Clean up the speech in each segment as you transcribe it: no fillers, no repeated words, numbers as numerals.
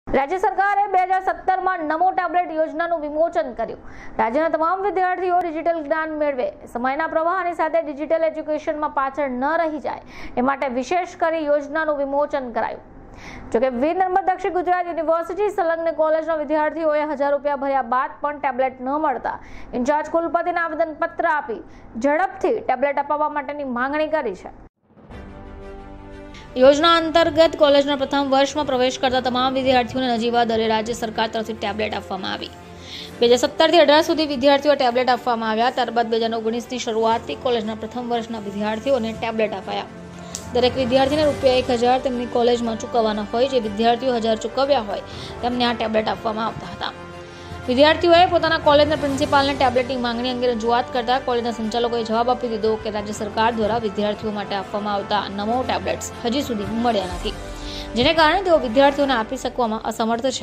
राज्य सरकारे 2017 में नमो टेब्लेट योजनाનું વિમોચન કર્યું। રાજ્યના તમામ વિદ્યાર્થીઓ ડિજિટલ જ્ઞાન મેળવે, સમયના પ્રવાહની સાથે ડિજિટલ એજ્યુકેશનમાં પાછળ ન રહી જાય એ માટે વિશેષ કરી યોજનાનું વિમોચન કરાયું। જોકે વીર નર્મદ દક્ષિણ ગુજરાત યુનિવર્સિટી સંલગ્ન કોલેજના વિદ્યાર્થીઓએ 1000 રૂપિયા ભર્યા બાદ પણ ટેબ્લેટ ન મળતા ઇન્ચાર્જ કુલપતિને આવેદનપત્ર આપી ઝડપથી ટેબ્લેટ અપાવવા માટેની માંગણી કરી છે। योजना अंतर्गत कॉलेजना प्रथम वर्ष में प्रवेश करता तमाम विद्यार्थियों ने नजीवा दरे राज्य सरकार तरफ टेब्लेट आपवामां आवी। 2017 થી 18 સુધી વિદ્યાર્થીઓ ટેબ્લેટ આપવામાં આવ્યા। ત્યારબાદ 2019 ની શરૂઆતથી કોલેજના પ્રથમ વર્ષના વિદ્યાર્થીઓને ટેબ્લેટ અપાયા। દરેક વિદ્યાર્થીને ₹1000 તેમની કોલેજમાં ચૂકવવાના હોય। જે વિદ્યાર્થીઓ 1000 ચૂકવ્યા હોય તેમને આ ટેબ્લેટ આપવામાં આવતા હતા। વિદ્યાર્થીઓએ પોતાના કોલેજના પ્રિન્સિપાલને ટેબ્લેટની માંગણી અંગે રજૂઆત કરતા કોલેજના સંચાલકોએ જવાબ આપી દીધો કે રાજ્ય સરકાર દ્વારા વિદ્યાર્થીઓ માટે આપવામાં આવતા નમો ટેબ્લેટ્સ હજી સુધી મળ્યા નથી, જેને કારણે તેઓ વિદ્યાર્થીઓને આપી શકવામાં અસમર્થ છે।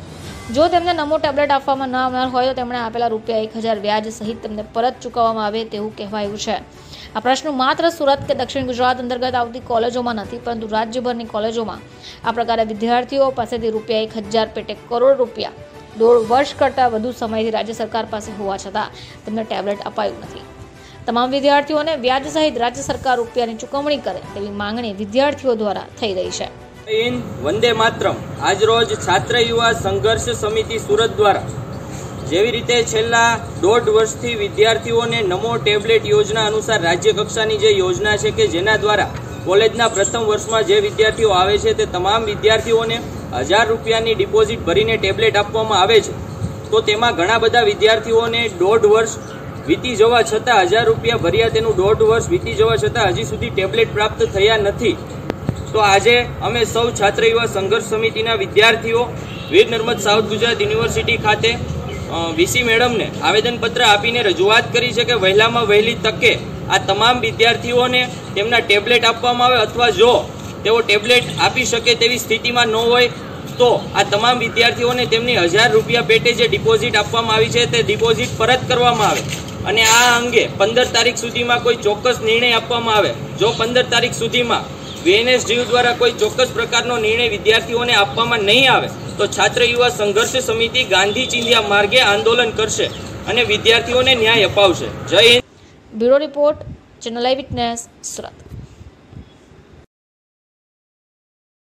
જો તેમને નમો ટેબ્લેટ આપવામાં ન આવનાર હોય તો તેમણે આપેલા ₹1000 વ્યાજ સહિત તેમને પરત ચૂકવવામાં આવે તેવું કહેવાયું છે। આ પ્રશ્ન માત્ર સુરત કે દક્ષિણ ગુજરાત અંતર્ગત આવતી કોલેજોમાં નથી, પરંતુ રાજ્યભરની કોલેજોમાં આ પ્રકારે વિદ્યાર્થીઓ પાસેથી ₹1000 પેટે કરોડ રૂપિયા 1.5 વર્ષ કરતાં વધુ સમયથી રાજ્ય સરકાર પાસે હોવા છતાં તેમને ટેબ્લેટ અપાયું નથી। તમામ વિદ્યાર્થીઓને વ્યાજ સહિત રાજ્ય સરકાર રૂપિયાની ચૂકવણી કરે તેવી માંગણી વિદ્યાર્થીઓ દ્વારા થઈ રહી છે। વંદે માતરમ આજ રોજ છાત્ર યુવા સંઘર્ષ સમિતિ સુરત દ્વારા જેવી રીતે છેલ્લા 1.5 વર્ષથી વિદ્યાર્થીઓને નમો ટેબ્લેટ યોજના અનુસાર રાજ્ય કક્ષાની જે યોજના છે કે જેના દ્વારા કોલેજના પ્રથમ વર્ષમાં જે વિદ્યાર્થીઓ આવે છે તે તમામ વિદ્યાર્થીઓને 1000 રૂપિયાની ડિપોઝિટ ભરીને ટેબ્લેટ આપવામાં આવે છે, તો તેમાં ઘણા બધા વિદ્યાર્થીઓને 1.5 વર્ષ વીતી જવા છતાં 1000 રૂપિયા ભર્યા તેનું 1.5 વર્ષ વીતી જવા છતાં હજી સુધી ટેબ્લેટ પ્રાપ્ત થયા નથી। તો આજે અમે સૌ છાત્ર યુવા સંઘર્ષ સમિતિના વિદ્યાર્થીઓ વીર નર્મદ સાઉથ ગુજરાત યુનિવર્સિટી ખાતે વીસી મેડમને આવેદનપત્ર આપીને રજૂઆત કરી છે કે વહેલામાં વહેલી તકે આ તમામ વિદ્યાર્થીઓને તેમના ટેબ્લેટ આપવામાં આવે, અથવા જો તેઓ ટેબ્લેટ આપી શકે તેવી સ્થિતિમાં ન હોય તો આ તમામ વિદ્યાર્થીઓને તેમની 1000 રૂપિયા પેટે જે ડિપોઝિટ આપવામાં આવી છે તે ડિપોઝિટ પરત કરવામાં આવે અને આ અંગે 15 તારીખ સુધીમાં કોઈ ચોક્કસ નિર્ણય આપવામાં આવે। જો 15 તારીખ સુધીમાં VNSGU દ્વારા કોઈ ચોક્કસ પ્રકારનો નિર્ણય વિદ્યાર્થીઓને આપવામાં નહીં આવે તો છાત્ર યુવા સંઘર્ષ સમિતિ ગાંધી ચિંધ્યા માર્ગે આંદોલન કરશે અને વિદ્યાર્થીઓને ન્યાય અપાવશે। જય Hind. Bureau report, channel eye witness, Surat.